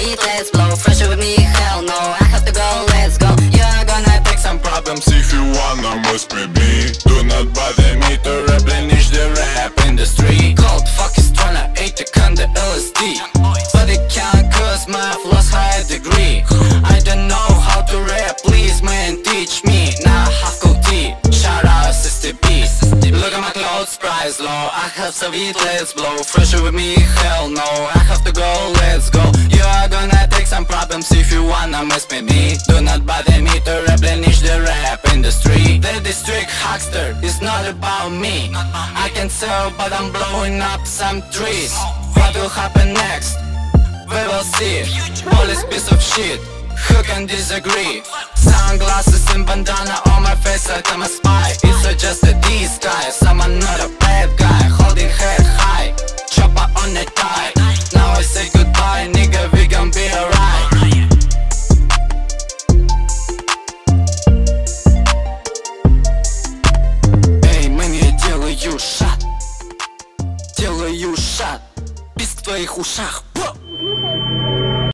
weed, let's blow. Fresher with me, hell no, I have to go, let's go. You're gonna take some Problems if you wanna mess with me. Do not bother me to replenish the rap industry. Cold fuck is tryna eat the kind of LSD, but it can't cause my flows higher degree. I don't know how to rap, please man teach me. Now I have cold tea, shout out SSTP. Look at my clothes, price low, I have some weed, let's blow. Fresher with me, hell no, I have to go, let's go. You are gonna take some problems if you wanna mess with me. Do not bother me to replenish the rap industry. The district huckster is not about me. I can sell but I'm blowing up some trees. What will happen next? We will see. Police piece of shit, who can disagree? Sunglasses and bandana on my face like I'm a spy. It's just a disguise, I'm not a bad guy. Holding head high, chopper on the tie. Now I say goodbye, nigga, we gon' be alright. Эй, мэн, я делаю шат, писк в твоих ушах.